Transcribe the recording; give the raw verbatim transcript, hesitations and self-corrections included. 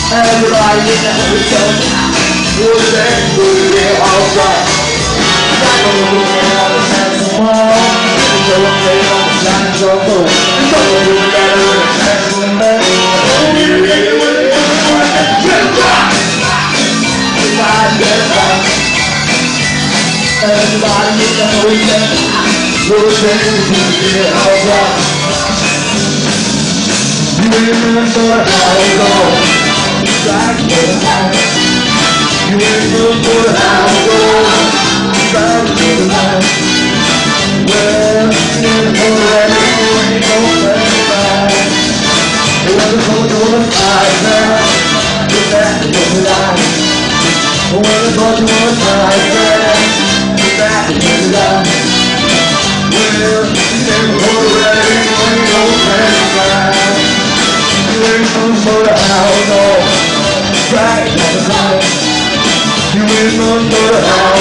Everybody in the hotel was there to get alright. Got no looking on the hands of mom. So I'm playing on the signs of hope. And so I'm doing better with a chance of man. Oh, you're getting with it. Get back! Everybody get back. Everybody in the hotel was there to get alright. You remember how it goes. Back in the house. You remember how it goes. Back in the house. Well, you never let me go, ain't no place back. It wasn't going to the fight now. You're back in the life. When I thought you were fight now. You're back in the life. Well, you never let me go, ain't no place back. You remember how it goes. Right on the line. You remember how